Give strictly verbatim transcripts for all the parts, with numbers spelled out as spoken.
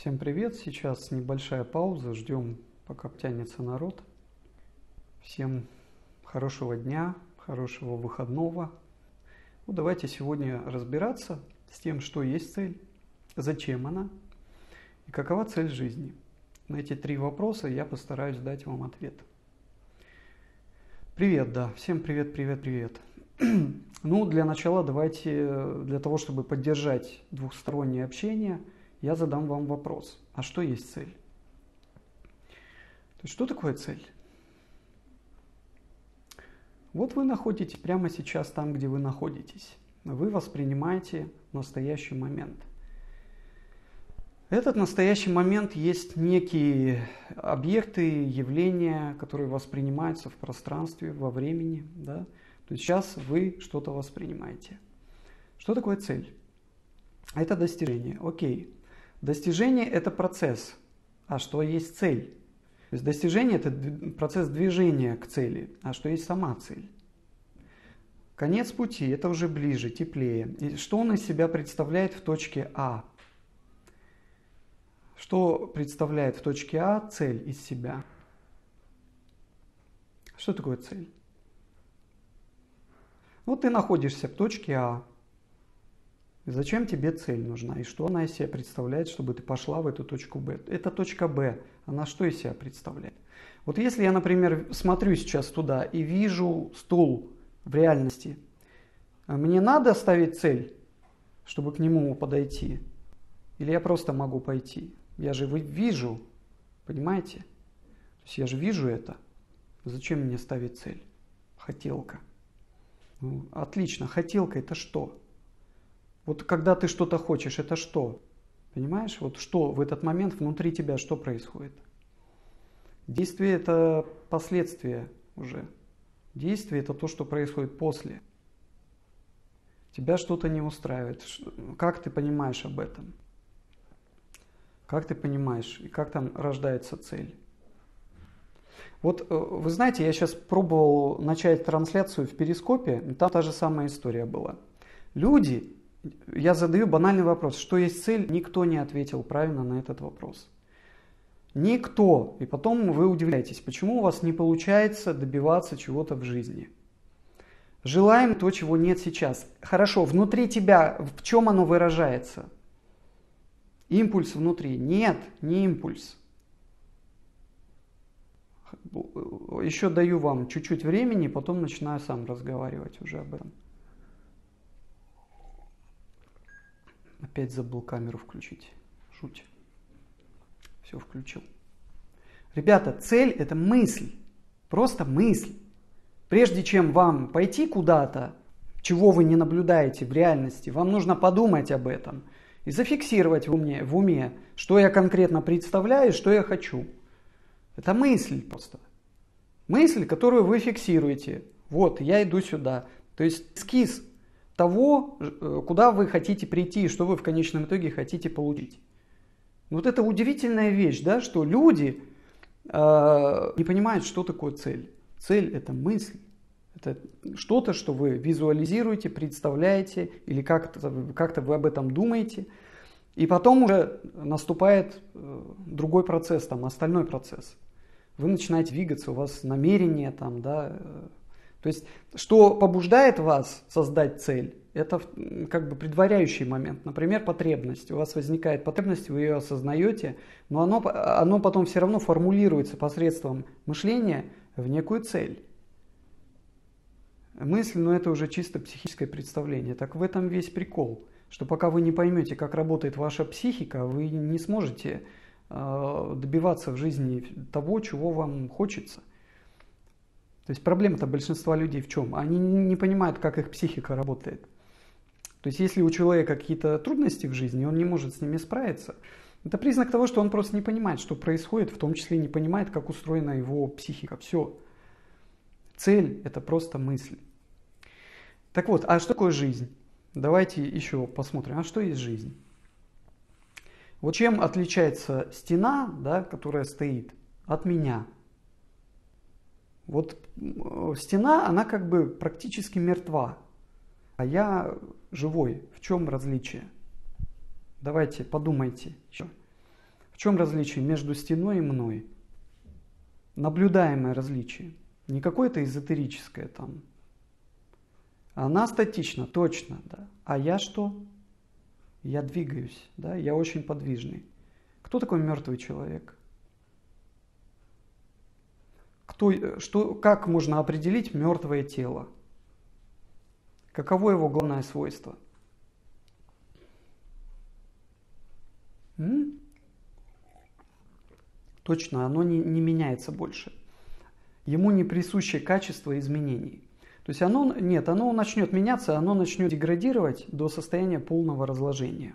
Всем привет! Сейчас небольшая пауза, ждем, пока обтянется народ. Всем хорошего дня, хорошего выходного. Ну, давайте сегодня разбираться с тем, что есть цель, зачем она и какова цель жизни. На эти три вопроса я постараюсь дать вам ответ. Привет, да, всем привет, привет, привет. Ну, для начала давайте, для того, чтобы поддержать двухстороннее общение, я задам вам вопрос. А что есть цель? То есть, что такое цель? Вот вы находитесь прямо сейчас там, где вы находитесь. Вы воспринимаете настоящий момент. Этот настоящий момент есть некие объекты, явления, которые воспринимаются в пространстве, во времени. Да? То есть сейчас вы что-то воспринимаете. Что такое цель? Это достижение. Окей. Достижение – это процесс. А что есть цель? То есть достижение – это процесс движения к цели. А что есть сама цель? Конец пути – это уже ближе, теплее. И что он из себя представляет в точке А? Что представляет в точке А цель из себя? Что такое цель? Вот ты находишься в точке А. Зачем тебе цель нужна? И что она из себя представляет, чтобы ты пошла в эту точку Б? Это точка Б. Она что из себя представляет? Вот если я, например, смотрю сейчас туда и вижу стул в реальности, мне надо ставить цель, чтобы к нему подойти? Или я просто могу пойти? Я же вижу, понимаете? То есть я же вижу это. Зачем мне ставить цель? Хотелка. Ну, отлично. Хотелка – это что? Вот когда ты что-то хочешь, это что? Понимаешь? Вот что в этот момент внутри тебя, что происходит? Действие – это последствия уже. Действие – это то, что происходит после. Тебя что-то не устраивает. Как ты понимаешь об этом? Как ты понимаешь? И как там рождается цель? Вот вы знаете, я сейчас пробовал начать трансляцию в Перископе, там та же самая история была. Люди... Я задаю банальный вопрос, что есть цель? Никто не ответил правильно на этот вопрос. Никто. И потом вы удивляетесь, почему у вас не получается добиваться чего-то в жизни. Желаем то, чего нет сейчас. Хорошо, внутри тебя, в чем оно выражается? Импульс внутри. Нет, не импульс. Еще даю вам чуть-чуть времени, потом начинаю сам разговаривать уже об этом. Опять забыл камеру включить. Жуть. Все включил. Ребята, цель – это мысль. Просто мысль. Прежде чем вам пойти куда-то, чего вы не наблюдаете в реальности, вам нужно подумать об этом и зафиксировать в уме, в уме, что я конкретно представляю, что я хочу. Это мысль просто. Мысль, которую вы фиксируете. Вот, я иду сюда. То есть эскиз того, куда вы хотите прийти, что вы в конечном итоге хотите получить. Вот это удивительная вещь, да, что люди э, не понимают, что такое цель. Цель – это мысль. Это что-то, что вы визуализируете, представляете, или как-то, как-то вы об этом думаете. И потом уже наступает э, другой процесс, там, остальной процесс. Вы начинаете двигаться, у вас намерение там, да, э, то есть, что побуждает вас создать цель, это как бы предваряющий момент. Например, потребность. У вас возникает потребность, вы ее осознаете, но оно, оно потом все равно формулируется посредством мышления в некую цель. Мысль, но это уже чисто психическое представление. Так в этом весь прикол, что пока вы не поймете, как работает ваша психика, вы не сможете э, добиваться в жизни того, чего вам хочется. То есть проблема-то большинства людей в чем? Они не понимают, как их психика работает. То есть если у человека какие-то трудности в жизни, он не может с ними справиться, это признак того, что он просто не понимает, что происходит, в том числе не понимает, как устроена его психика. Все. Цель – это просто мысль. Так вот, а что такое жизнь? Давайте еще посмотрим, а что есть жизнь? Вот чем отличается стена, да, которая стоит, от меня? Вот стена, она как бы практически мертва, а я живой. В чем различие? Давайте подумайте еще. чем различие между стеной и мной? Наблюдаемое различие. Не какое-то эзотерическое там. Она статична, точно, да. А я что? Я двигаюсь, да, я очень подвижный. Кто такой мертвый человек? Кто, что, как можно определить мертвое тело? Каково его главное свойство? М? Точно, оно не, не меняется больше. Ему не присуще качество изменений. То есть оно, нет, оно начнет меняться, оно начнет деградировать до состояния полного разложения.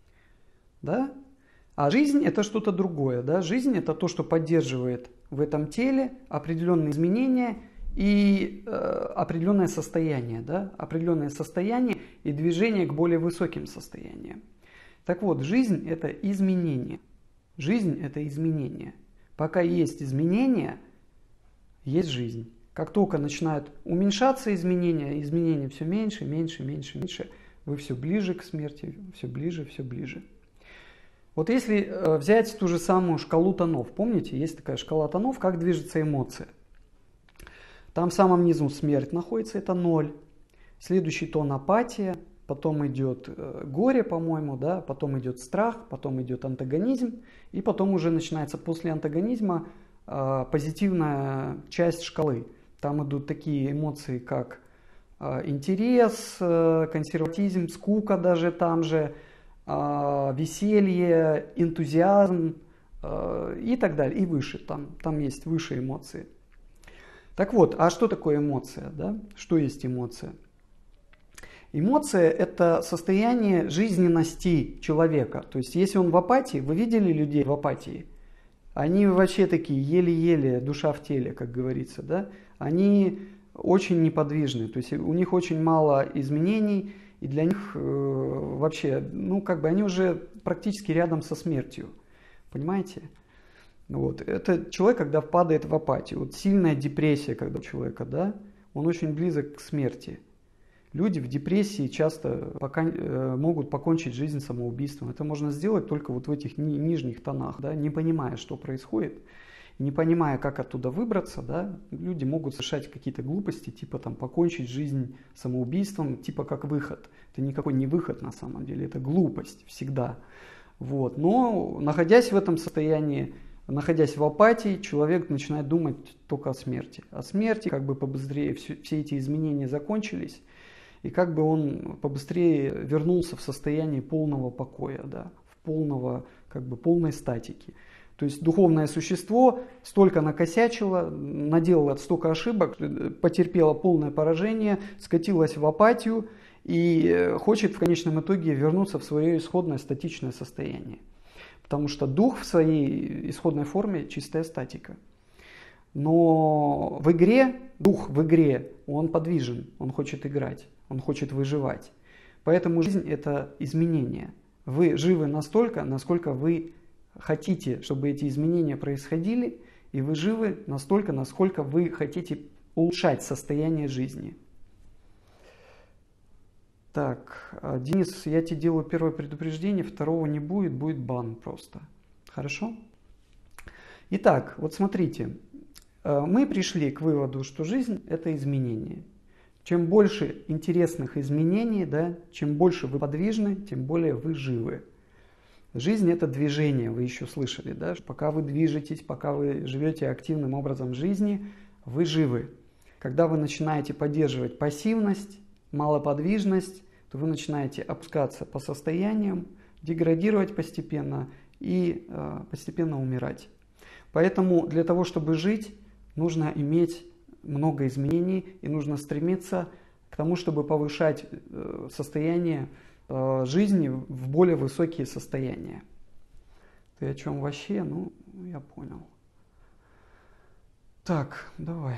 Да? А жизнь это что-то другое. Да? Жизнь это то, что поддерживает в этом теле определенные изменения и э, определенное состояние. Да? Определенное состояние и движение к более высоким состояниям. Так вот, жизнь это изменение. Жизнь это изменение. Пока есть изменения, есть жизнь. Как только начинают уменьшаться изменения, изменения все меньше, меньше, меньше, меньше, вы все ближе к смерти, все ближе, все ближе. Вот если взять ту же самую шкалу тонов, помните, есть такая шкала тонов, как движется эмоция. Там в самом низу смерть находится, это ноль. Следующий тон апатия, потом идет горе, по-моему, да, потом идет страх, потом идет антагонизм, и потом уже начинается после антагонизма э, позитивная часть шкалы. Там идут такие эмоции, как э, интерес, э, консерватизм, скука даже там же, э, веселье, энтузиазм э, и так далее, и выше. Там, там есть выше эмоции. Так вот, а что такое эмоция? Да? Что есть эмоция? Эмоция – это состояние жизненности человека. То есть, если он в апатии, вы видели людей в апатии? Они вообще такие еле-еле, душа в теле, как говорится. Да? Они очень неподвижны, то есть у них очень мало изменений, и для них э, вообще, ну как бы они уже практически рядом со смертью. Понимаете? Вот. Это человек, когда впадает в апатию. Вот сильная депрессия, когда у человека, да, он очень близок к смерти. Люди в депрессии часто пока, э, могут покончить жизнь самоубийством. Это можно сделать только вот в этих ни, нижних тонах, да, не понимая, что происходит, не понимая, как оттуда выбраться. Да, люди могут совершать какие-то глупости, типа там покончить жизнь самоубийством, типа как выход. Это никакой не выход на самом деле, это глупость всегда. Вот. Но находясь в этом состоянии, находясь в апатии, человек начинает думать только о смерти. О смерти, как бы побыстрее все, все эти изменения закончились. И как бы он побыстрее вернулся в состояние полного покоя, да, в полного, как бы полной статики. То есть духовное существо столько накосячило, наделало столько ошибок, потерпело полное поражение, скатилось в апатию и хочет в конечном итоге вернуться в свое исходное статичное состояние. Потому что дух в своей исходной форме чистая статика. Но в игре, дух в игре, он подвижен, он хочет играть, он хочет выживать. Поэтому жизнь – это изменения. Вы живы настолько, насколько вы хотите, чтобы эти изменения происходили, и вы живы настолько, насколько вы хотите улучшать состояние жизни. Так, Денис, я тебе делаю первое предупреждение, второго не будет, будет бан просто. Хорошо? Итак, вот смотрите. Мы пришли к выводу, что жизнь – это изменение. Чем больше интересных изменений, да, чем больше вы подвижны, тем более вы живы. Жизнь – это движение, вы еще слышали. Да? Пока вы движетесь, пока вы живете активным образом жизни, вы живы. Когда вы начинаете поддерживать пассивность, малоподвижность, то вы начинаете опускаться по состояниям, деградировать постепенно и э, постепенно умирать. Поэтому для того, чтобы жить, нужно иметь много изменений и нужно стремиться к тому, чтобы повышать состояние жизни в более высокие состояния. Ты о чем вообще? Ну, я понял. Так, давай.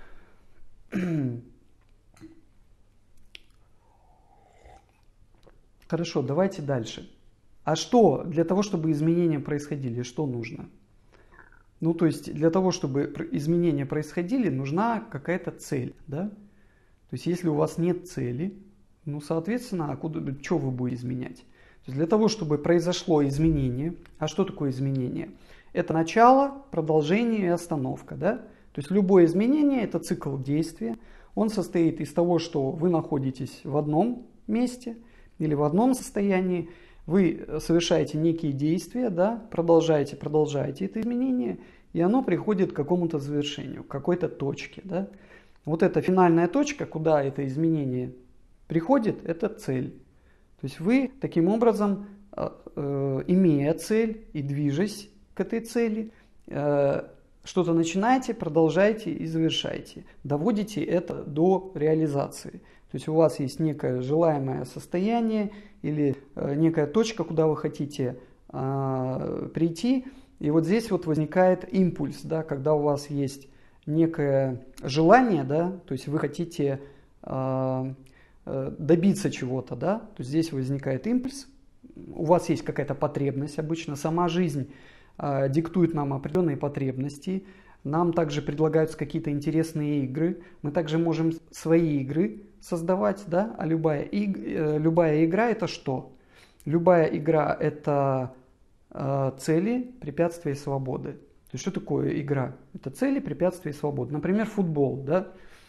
Хорошо, давайте дальше. А что для того, чтобы изменения происходили, что нужно? Ну, то есть для того, чтобы изменения происходили, нужна какая-то цель, да? То есть если у вас нет цели, ну, соответственно, а куда, что вы будете изменять? есть для того, чтобы произошло изменение, а что такое изменение? Это начало, продолжение и остановка. Да? То есть любое изменение – это цикл действия. Он состоит из того, что вы находитесь в одном месте или в одном состоянии, вы совершаете некие действия, да, продолжаете, продолжаете это изменение, и оно приходит к какому-то завершению, к какой-то точке. Да. Вот эта финальная точка, куда это изменение приходит, это цель. То есть вы таким образом, э, имея цель и движась к этой цели, э, что-то начинаете, продолжаете и завершаете. Доводите это до реализации. То есть у вас есть некое желаемое состояние или э, некая точка, куда вы хотите э, прийти. И вот здесь вот возникает импульс, да, когда у вас есть некое желание, да, то есть вы хотите э, э, добиться чего-то, да, то есть здесь возникает импульс, у вас есть какая-то потребность, обычно сама жизнь э, диктует нам определенные потребности, нам также предлагаются какие-то интересные игры, мы также можем свои игры создавать, да, а любая, иг, э, любая игра это что? Любая игра это э, цели, препятствия и свободы. То есть что такое игра? Это цели, препятствия и свободы. Например, футбол. Да?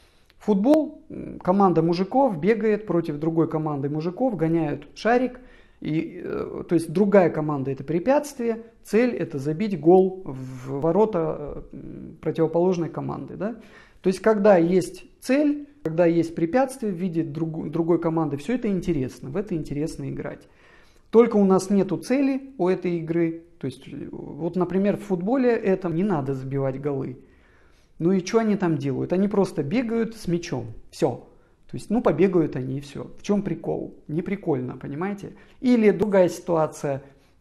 Футбол, команда мужиков бегает против другой команды мужиков, гоняют шарик. И, э, то есть другая команда это препятствие, цель это забить гол в ворота противоположной команды. Да? То есть когда есть цель, когда есть препятствие в виде друг, другой команды, все это интересно, в это интересно играть. Только у нас нету цели у этой игры. То есть, вот, например, в футболе это не надо забивать голы. Ну и что они там делают? Они просто бегают с мячом. Все. То есть, ну побегают они и все. В чем прикол? Не прикольно, понимаете? Или другая ситуация.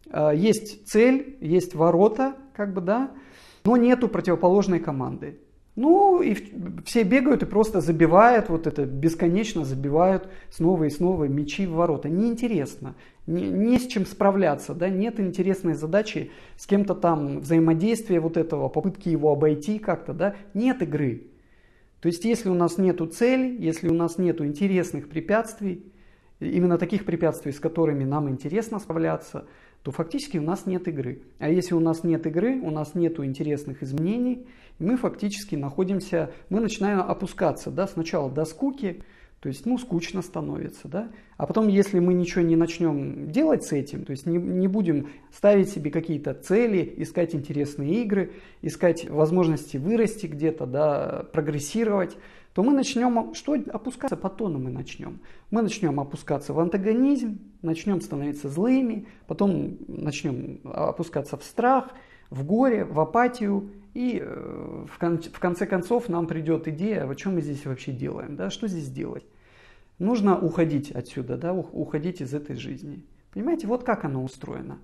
Есть цель, есть ворота, как бы, да, но нету противоположной команды. Ну и все бегают и просто забивают, вот это бесконечно забивают снова и снова мячи в ворота. Неинтересно, не, не с чем справляться, да? Нет интересной задачи с кем-то там взаимодействия вот этого, попытки его обойти как-то, да? Нет игры. То есть если у нас нету цели, если у нас нету интересных препятствий, именно таких препятствий, с которыми нам интересно справляться, то фактически у нас нет игры. А если у нас нет игры, у нас нет интересных изменений, мы фактически находимся, мы начинаем опускаться, да, сначала до скуки, то есть, ну, скучно становится, да, а потом, если мы ничего не начнем делать с этим, то есть не, не будем ставить себе какие-то цели, искать интересные игры, искать возможности вырасти где-то, да, прогрессировать, то мы начнем, что опускаться по тону мы начнем. Мы начнем опускаться в антагонизм, начнем становиться злыми, потом начнем опускаться в страх, в горе, в апатию. И в, кон- в конце концов нам придет идея, о чем мы здесь вообще делаем, да, что здесь делать. Нужно уходить отсюда, да, уходить из этой жизни. Понимаете, вот как оно устроено.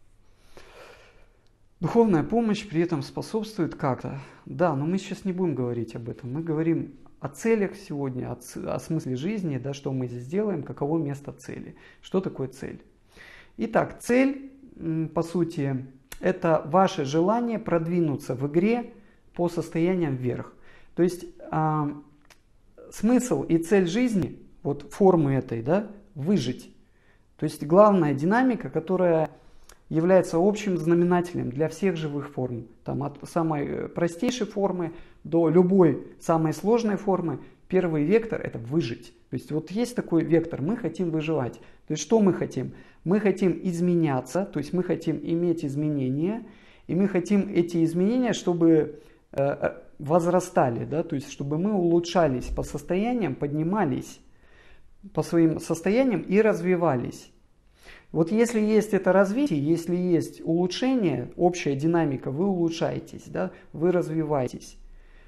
Духовная помощь при этом способствует как-то. Да, но мы сейчас не будем говорить об этом. Мы говорим о целях сегодня, о, ц... о смысле жизни, да, что мы здесь делаем, каково место цели. Что такое цель? Итак, цель, по сути, это ваше желание продвинуться в игре по состояниям вверх. То есть э, смысл и цель жизни, вот формы этой, да, выжить. То есть главная динамика, которая является общим знаменателем для всех живых форм. Там от самой простейшей формы до любой самой сложной формы. Первый вектор это выжить. То есть вот есть такой вектор, мы хотим выживать. То есть что мы хотим? Мы хотим изменяться, то есть мы хотим иметь изменения. И мы хотим эти изменения, чтобы э, возрастали, да? То есть чтобы мы улучшались по состояниям, поднимались по своим состояниям и развивались. Вот если есть это развитие, если есть улучшение, общая динамика, вы улучшаетесь, да, вы развиваетесь,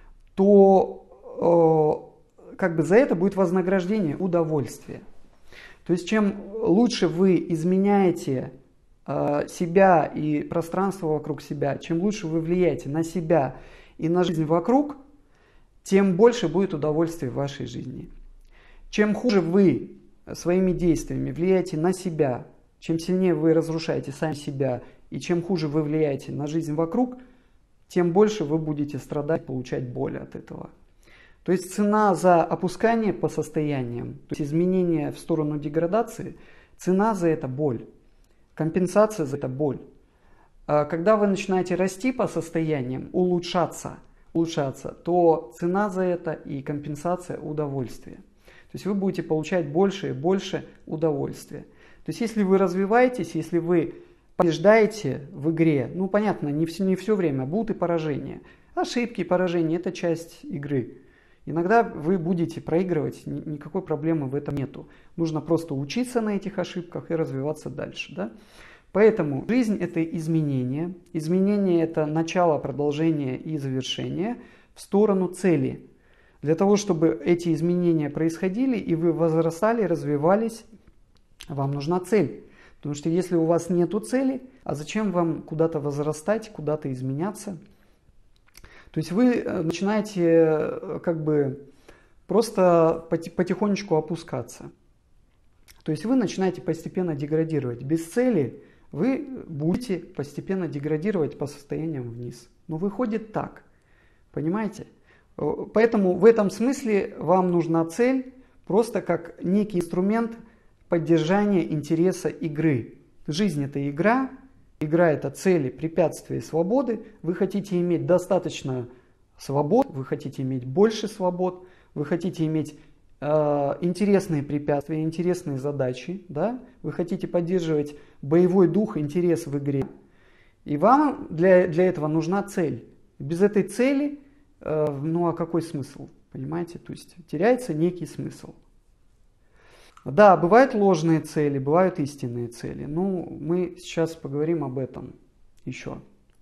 то э, как бы за это будет вознаграждение, удовольствие. То есть чем лучше вы изменяете э, себя и пространство вокруг себя, чем лучше вы влияете на себя и на жизнь вокруг, тем больше будет удовольствия в вашей жизни. Чем хуже вы своими действиями влияете на себя, чем сильнее вы разрушаете сами себя и чем хуже вы влияете на жизнь вокруг, тем больше вы будете страдать, получать боль от этого. То есть цена за опускание по состояниям, то есть изменение в сторону деградации, цена за это боль. Компенсация за это боль. Когда вы начинаете расти по состояниям, улучшаться, улучшаться, то цена за это и компенсация удовольствия. То есть вы будете получать больше и больше удовольствия. То есть если вы развиваетесь, если вы побеждаете в игре, ну понятно, не все, не все время, будут и поражения. Ошибки, поражения – это часть игры. Иногда вы будете проигрывать, никакой проблемы в этом нету. Нужно просто учиться на этих ошибках и развиваться дальше. Да? Поэтому жизнь – это изменение. Изменение – это начало, продолжение и завершение в сторону цели. Для того, чтобы эти изменения происходили и вы возрастали, развивались, вам нужна цель. Потому что если у вас нет цели, а зачем вам куда-то возрастать, куда-то изменяться? То есть вы начинаете как бы просто потихонечку опускаться. То есть вы начинаете постепенно деградировать. Без цели вы будете постепенно деградировать по состояниям вниз. Но выходит так. Понимаете? Поэтому в этом смысле вам нужна цель просто как некий инструмент поддержания интереса игры. Жизнь – это игра. Игра – это цели, препятствия и свободы. Вы хотите иметь достаточно свобод, вы хотите иметь больше свобод, вы хотите иметь э, интересные препятствия, интересные задачи. Да? Вы хотите поддерживать боевой дух, интерес в игре. И вам для, для этого нужна цель. Без этой цели, э, ну а какой смысл? Понимаете? То есть теряется некий смысл. Да, бывают ложные цели, бывают истинные цели. Ну, мы сейчас поговорим об этом еще.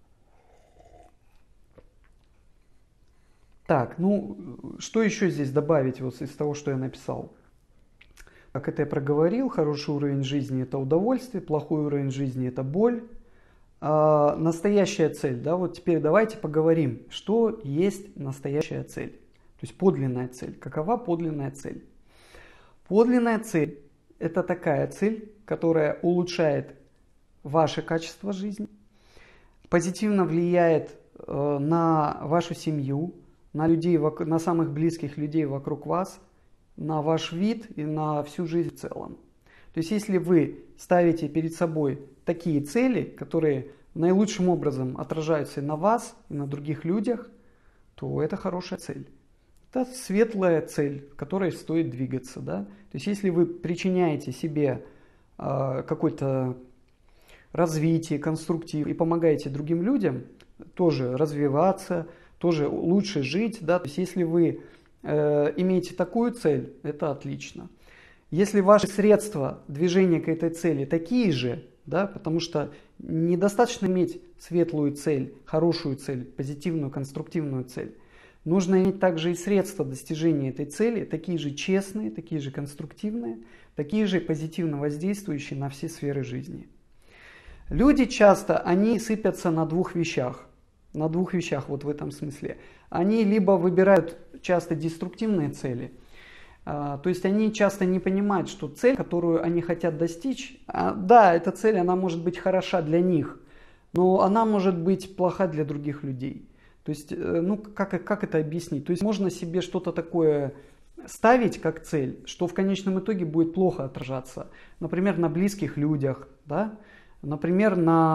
Так, ну, что еще здесь добавить вот из того, что я написал? Как это я проговорил, хороший уровень жизни – это удовольствие, плохой уровень жизни – это боль. А, настоящая цель, да, вот теперь давайте поговорим, что есть настоящая цель. То есть подлинная цель. Какова подлинная цель? Подлинная цель – это такая цель, которая улучшает ваше качество жизни, позитивно влияет э, на вашу семью, на, людей, на самых близких людей вокруг вас, на ваш вид и на всю жизнь в целом. То есть если вы ставите перед собой такие цели, которые наилучшим образом отражаются и на вас, и на других людях, то это хорошая цель. Это светлая цель, к которой стоит двигаться. Да? То есть если вы причиняете себе э, какое-то развитие, конструктив и помогаете другим людям тоже развиваться, тоже лучше жить, да? То есть если вы э, имеете такую цель, это отлично. Если ваши средства движения к этой цели такие же, да, потому что недостаточно иметь светлую цель, хорошую цель, позитивную, конструктивную цель. Нужно иметь также и средства достижения этой цели, такие же честные, такие же конструктивные, такие же позитивно воздействующие на все сферы жизни. Люди часто, они сыпятся на двух вещах. На двух вещах вот в этом смысле. Они либо выбирают часто деструктивные цели, то есть они часто не понимают, что цель, которую они хотят достичь, да, эта цель, она может быть хороша для них, но она может быть плоха для других людей. То есть, ну, как, как это объяснить? То есть можно себе что-то такое ставить как цель, что в конечном итоге будет плохо отражаться. Например, на близких людях, да? Например,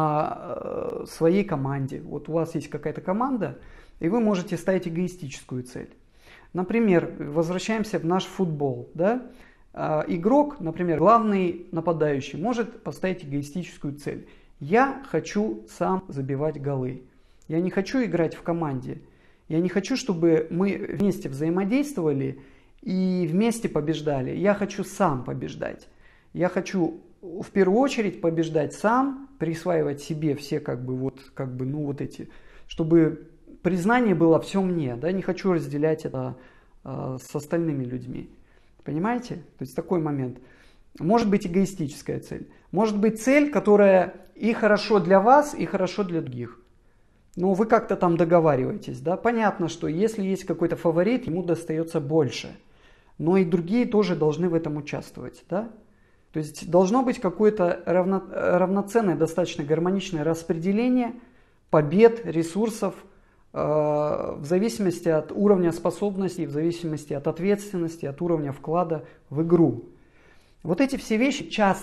на своей команде. Вот у вас есть какая-то команда, и вы можете ставить эгоистическую цель. Например, возвращаемся в наш футбол. Да? Игрок, например, главный нападающий, может поставить эгоистическую цель. Я хочу сам забивать голы. Я не хочу играть в команде. Я не хочу, чтобы мы вместе взаимодействовали и вместе побеждали. Я хочу сам побеждать. Я хочу в первую очередь побеждать сам, присваивать себе все как бы вот, как бы, ну вот эти, чтобы признание было все мне. Да? Не хочу разделять это э, с остальными людьми. Понимаете? То есть такой момент. Может быть эгоистическая цель. Может быть цель, которая и хорошо для вас, и хорошо для других. Но вы как-то там договариваетесь, да? Понятно, что если есть какой-то фаворит, ему достается больше. Но и другие тоже должны в этом участвовать, да? То есть должно быть какое-то равно, равноценное, достаточно гармоничное распределение побед, ресурсов э, в зависимости от уровня способностей, в зависимости от ответственности, от уровня вклада в игру. Вот эти все вещи часто,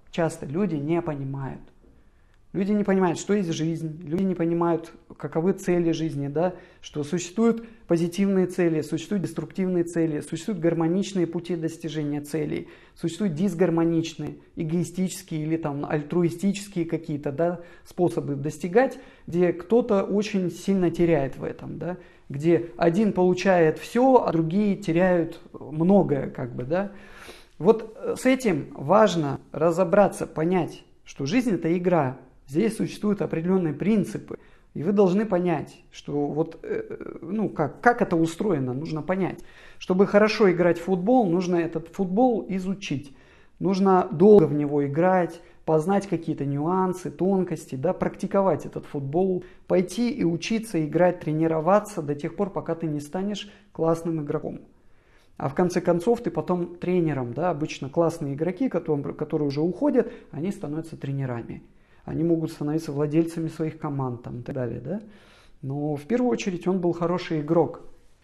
часто люди не понимают. Люди не понимают, что есть жизнь, люди не понимают, каковы цели жизни, да? Что существуют позитивные цели, существуют деструктивные цели, существуют гармоничные пути достижения целей, существуют дисгармоничные, эгоистические или там альтруистические какие-то, да, способы достигать, где кто-то очень сильно теряет в этом, да? Где один получает все, а другие теряют многое, как бы, да. Вот с этим важно разобраться, понять, что жизнь это игра. Здесь существуют определенные принципы, и вы должны понять, что вот, ну, как, как это устроено, нужно понять. Чтобы хорошо играть в футбол, нужно этот футбол изучить. Нужно долго в него играть, познать какие-то нюансы, тонкости, да, практиковать этот футбол, пойти и учиться играть, тренироваться до тех пор, пока ты не станешь классным игроком. А в конце концов ты потом тренером, да, обычно классные игроки, которые, которые уже уходят, они становятся тренерами. Они могут становиться владельцами своих команд там, и так далее. Да? Но в первую очередь он был хороший игрок.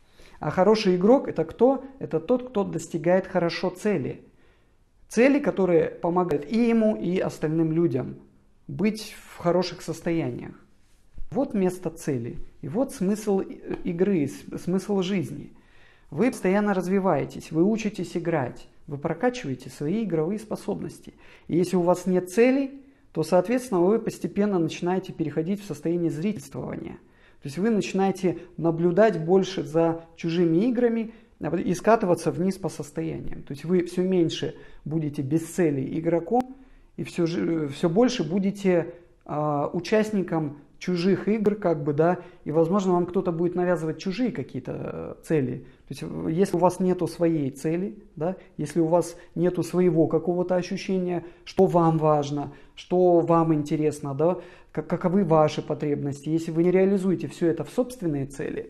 А хороший игрок это кто? Это тот, кто достигает хорошо цели. Цели, которые помогают и ему, и остальным людям быть в хороших состояниях. Вот место цели. И вот смысл игры, смысл жизни. Вы постоянно развиваетесь, вы учитесь играть, вы прокачиваете свои игровые способности. И если у вас нет целей, то, соответственно, вы постепенно начинаете переходить в состояние зрительствования. То есть вы начинаете наблюдать больше за чужими играми и скатываться вниз по состояниям. То есть вы все меньше будете без цели игроком и все, все больше будете э, участником чужих игр, как бы, да, и, возможно, вам кто-то будет навязывать чужие какие-то цели. То есть, если у вас нету своей цели, да, если у вас нету своего какого-то ощущения, что вам важно, что вам интересно, да, как, каковы ваши потребности, если вы не реализуете все это в собственные цели,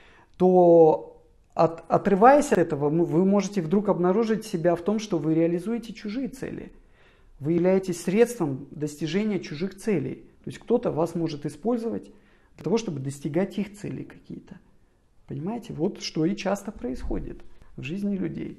то, от, отрываясь от этого, вы можете вдруг обнаружить себя в том, что вы реализуете чужие цели. Вы являетесь средством достижения чужих целей. То есть кто-то вас может использовать для того, чтобы достигать их целей какие-то. Понимаете? Вот что и часто происходит в жизни людей.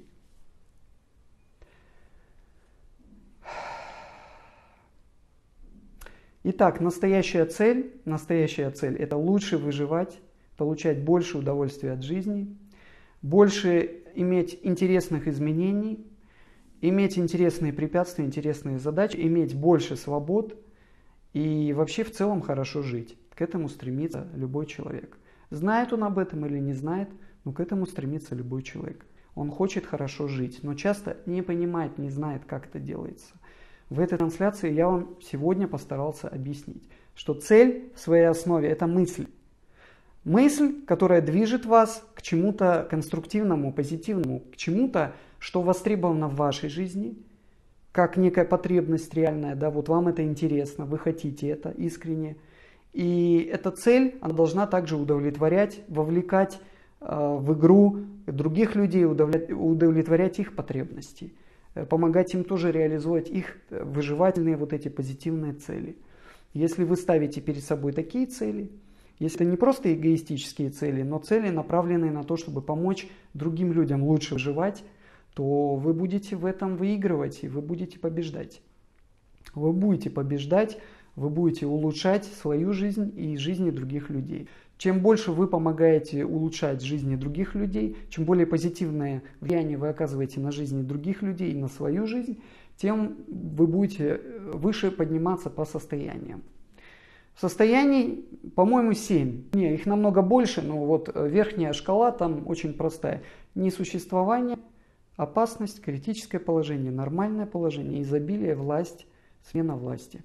Итак, настоящая цель, настоящая цель – это лучше выживать, получать больше удовольствия от жизни, больше иметь интересных изменений, иметь интересные препятствия, интересные задачи, иметь больше свобод и вообще в целом хорошо жить. К этому стремится любой человек. Знает он об этом или не знает, но к этому стремится любой человек. Он хочет хорошо жить, но часто не понимает, не знает, как это делается. В этой трансляции я вам сегодня постарался объяснить, что цель в своей основе – это мысль. Мысль, которая движет вас к чему-то конструктивному, позитивному, к чему-то, что востребовано в вашей жизни, как некая потребность реальная, да, вот вам это интересно, вы хотите это искренне. И эта цель, она должна также удовлетворять, вовлекать э, в игру других людей, удовлетворять их потребности, э, помогать им тоже реализовать их выживательные вот эти позитивные цели. Если вы ставите перед собой такие цели, если это не просто эгоистические цели, но цели, направленные на то, чтобы помочь другим людям лучше выживать, то вы будете в этом выигрывать и вы будете побеждать. Вы будете побеждать, вы будете улучшать свою жизнь и жизни других людей. Чем больше вы помогаете улучшать жизни других людей, чем более позитивное влияние вы оказываете на жизни других людей и на свою жизнь, тем вы будете выше подниматься по состояниям. Состояний, по-моему, семь. Не, их намного больше, но вот верхняя шкала там очень простая. Несуществование, опасность, критическое положение, нормальное положение, изобилие, власть, смена власти.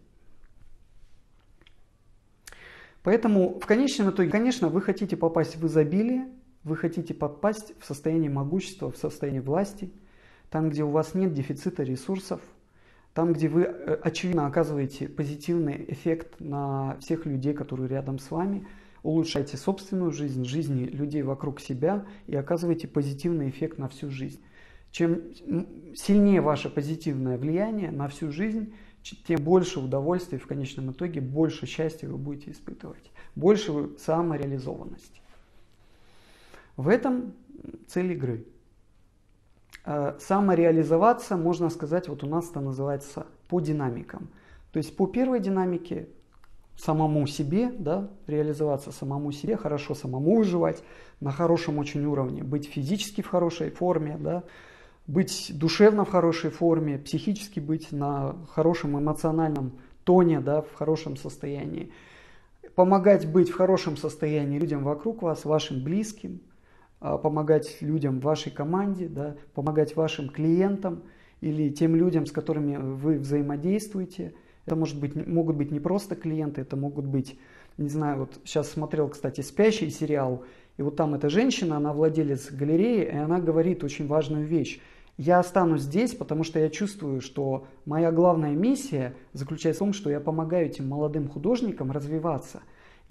Поэтому в конечном итоге, конечно, вы хотите попасть в изобилие, вы хотите попасть в состояние могущества, в состояние власти, там, где у вас нет дефицита ресурсов, там, где вы, очевидно, оказываете позитивный эффект на всех людей, которые рядом с вами, улучшаете собственную жизнь, жизни людей вокруг себя и оказываете позитивный эффект на всю жизнь. Чем сильнее ваше позитивное влияние на всю жизнь, тем больше удовольствия, в конечном итоге больше счастья вы будете испытывать, больше самореализованности. В этом цель игры. Самореализоваться, можно сказать, вот у нас это называется по динамикам. То есть по первой динамике самому себе, да, реализоваться самому себе, хорошо самому выживать на хорошем очень уровне, быть физически в хорошей форме, да, быть душевно в хорошей форме, психически быть на хорошем эмоциональном тоне, да, в хорошем состоянии. Помогать быть в хорошем состоянии людям вокруг вас, вашим близким, помогать людям в вашей команде, да, помогать вашим клиентам или тем людям, с которыми вы взаимодействуете. Это может быть, могут быть не просто клиенты, это могут быть, не знаю, вот сейчас смотрел, кстати, «Спящий» сериал, и вот там эта женщина, она владелец галереи, и она говорит очень важную вещь. Я останусь здесь, потому что я чувствую, что моя главная миссия заключается в том, что я помогаю этим молодым художникам развиваться.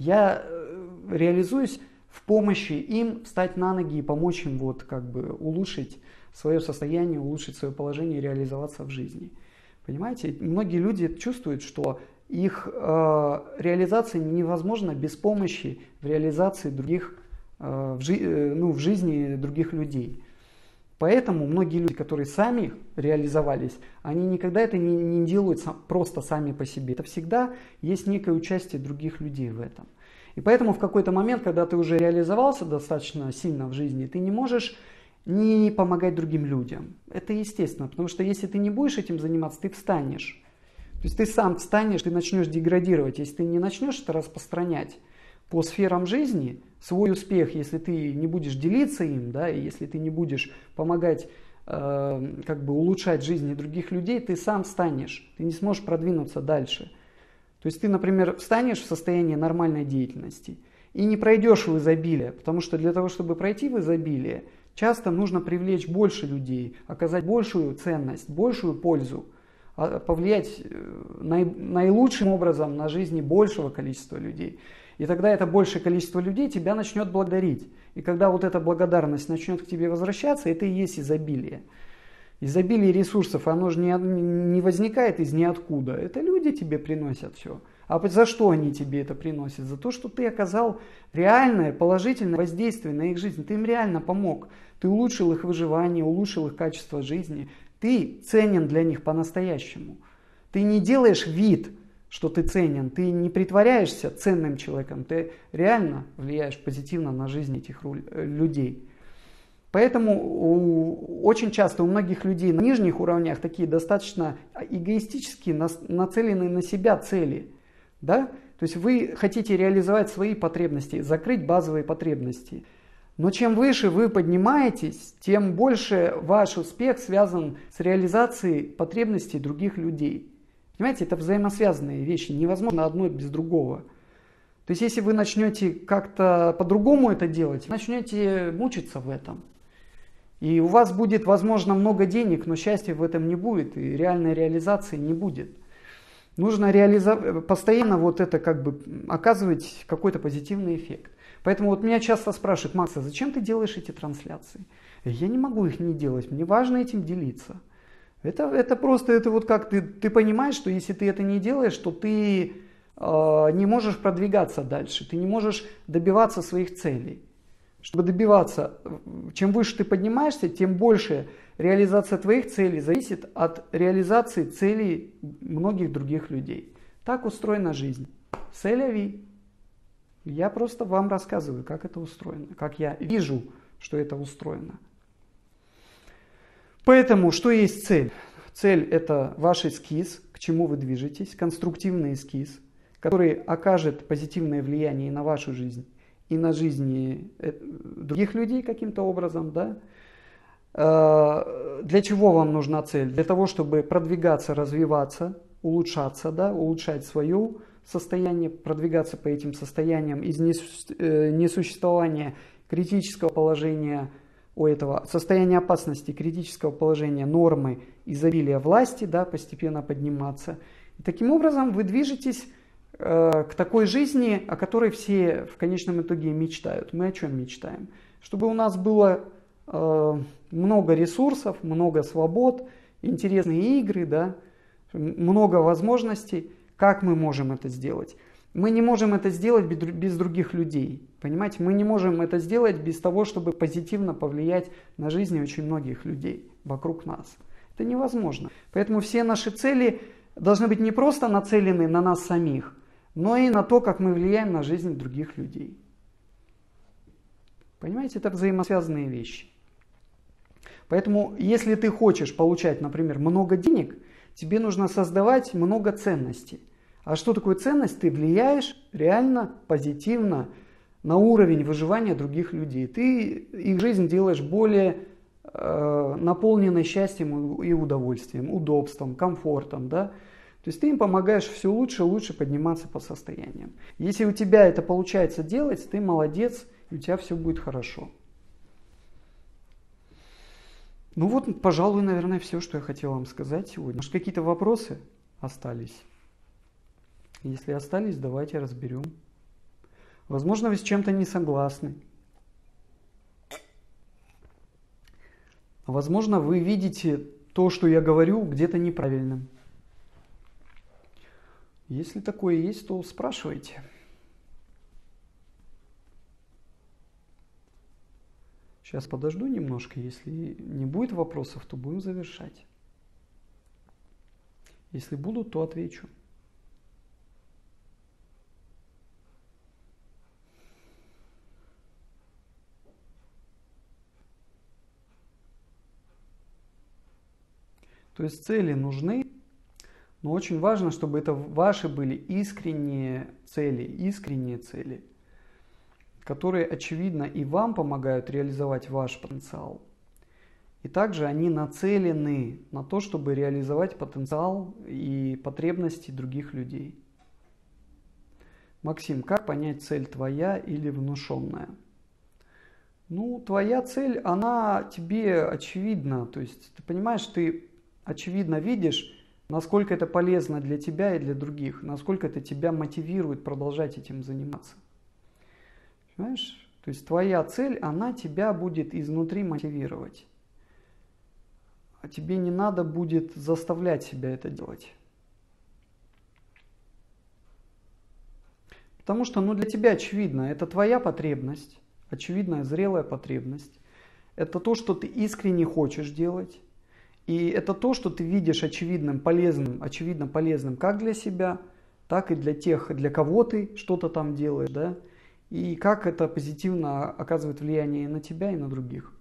Я реализуюсь в помощи им встать на ноги и помочь им вот как бы улучшить свое состояние, улучшить свое положение и реализоваться в жизни. Понимаете, многие люди чувствуют, что их э, реализация невозможна без помощи в реализации других, э, в, жи э, ну, в жизни других людей. Поэтому многие люди, которые сами реализовались, они никогда это не, не делают сам, просто сами по себе. Это всегда есть некое участие других людей в этом. И поэтому в какой-то момент, когда ты уже реализовался достаточно сильно в жизни, ты не можешь не помогать другим людям. Это естественно, потому что если ты не будешь этим заниматься, ты встанешь. То есть ты сам встанешь, ты начнешь деградировать. Если ты не начнешь это распространять по сферам жизни, свой успех, если ты не будешь делиться им, да, и если ты не будешь помогать э, как бы улучшать жизни других людей, ты сам встанешь, ты не сможешь продвинуться дальше. То есть ты, например, встанешь в состояние нормальной деятельности и не пройдешь в изобилие, потому что для того, чтобы пройти в изобилие, часто нужно привлечь больше людей, оказать большую ценность, большую пользу, повлиять наилучшим образом на жизни большего количества людей. И тогда это большее количество людей тебя начнет благодарить. И когда вот эта благодарность начнет к тебе возвращаться, это и есть изобилие. Изобилие ресурсов, оно же не, не возникает из ниоткуда. Это люди тебе приносят все. А за что они тебе это приносят? За то, что ты оказал реальное положительное воздействие на их жизнь. Ты им реально помог. Ты улучшил их выживание, улучшил их качество жизни. Ты ценен для них по-настоящему. Ты не делаешь вид, что ты ценен. Ты не притворяешься ценным человеком. Ты реально влияешь позитивно на жизнь этих людей. Поэтому у, очень часто у многих людей на нижних уровнях такие достаточно эгоистически нацелены на себя цели. Да? То есть вы хотите реализовать свои потребности, закрыть базовые потребности. Но чем выше вы поднимаетесь, тем больше ваш успех связан с реализацией потребностей других людей. Понимаете, это взаимосвязанные вещи, невозможно одно без другого. То есть если вы начнете как-то по-другому это делать, начнете мучиться в этом. И у вас будет, возможно, много денег, но счастья в этом не будет, и реальной реализации не будет. Нужно реализовать, постоянно вот это как бы оказывать какой-то позитивный эффект. Поэтому вот меня часто спрашивают: Макс, а зачем ты делаешь эти трансляции? Я не могу их не делать, мне важно этим делиться. Это, это просто, это вот как ты, ты понимаешь, что если ты это не делаешь, то ты э, не можешь продвигаться дальше, ты не можешь добиваться своих целей. Чтобы добиваться, чем выше ты поднимаешься, тем больше реализация твоих целей зависит от реализации целей многих других людей. Так устроена жизнь. C'est-la-vie. Я просто вам рассказываю, как это устроено, как я вижу, что это устроено. Поэтому, что есть цель? Цель – это ваш эскиз, к чему вы движетесь, конструктивный эскиз, который окажет позитивное влияние на вашу жизнь и на жизни других людей каким-то образом, да? Для чего вам нужна цель? Для того, чтобы продвигаться, развиваться, улучшаться, да? Улучшать свое состояние, продвигаться по этим состояниям из несуществования критического положения у этого, состояния опасности, критического положения, нормы, изобилия власти, да? Постепенно подниматься. И таким образом вы движетесь к такой жизни, о которой все в конечном итоге мечтают. Мы о чем мечтаем? Чтобы у нас было э, много ресурсов, много свобод, интересные игры, да, много возможностей. Как мы можем это сделать? Мы не можем это сделать без других людей. Понимаете? Мы не можем это сделать без того, чтобы позитивно повлиять на жизнь очень многих людей вокруг нас. Это невозможно. Поэтому все наши цели должны быть не просто нацелены на нас самих, но и на то, как мы влияем на жизнь других людей. Понимаете, это взаимосвязанные вещи. Поэтому, если ты хочешь получать, например, много денег, тебе нужно создавать много ценностей. А что такое ценность? Ты влияешь реально позитивно на уровень выживания других людей. Ты их жизнь делаешь более э, наполненной счастьем и удовольствием, удобством, комфортом, да? То есть ты им помогаешь все лучше и лучше подниматься по состояниям. Если у тебя это получается делать, ты молодец, и у тебя все будет хорошо. Ну вот, пожалуй, наверное, все, что я хотел вам сказать сегодня. Может, какие-то вопросы остались? Если остались, давайте разберем. Возможно, вы с чем-то не согласны. Возможно, вы видите то, что я говорю, где-то неправильным. Если такое есть, то спрашивайте. Сейчас подожду немножко. Если не будет вопросов, то будем завершать. Если будут, то отвечу. То есть цели нужны, но очень важно, чтобы это ваши были искренние цели, искренние цели, которые, очевидно, и вам помогают реализовать ваш потенциал. И также они нацелены на то, чтобы реализовать потенциал и потребности других людей. Максим, как понять, цель твоя или внушенная? Ну, твоя цель, она тебе очевидна. То есть, ты понимаешь, ты очевидно видишь, насколько это полезно для тебя и для других, насколько это тебя мотивирует продолжать этим заниматься. Понимаешь? То есть твоя цель, она тебя будет изнутри мотивировать. А тебе не надо будет заставлять себя это делать. Потому что, ну, для тебя очевидно, это твоя потребность, очевидная зрелая потребность. Это то, что ты искренне хочешь делать. И это то, что ты видишь очевидным, полезным, очевидно полезным как для себя, так и для тех, для кого ты что-то там делаешь, да? И как это позитивно оказывает влияние на тебя и на других.